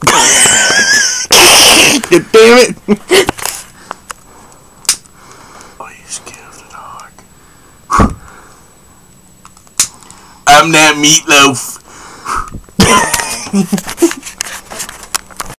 Damn it! Oh, you scared of the dog. I'm that meatloaf.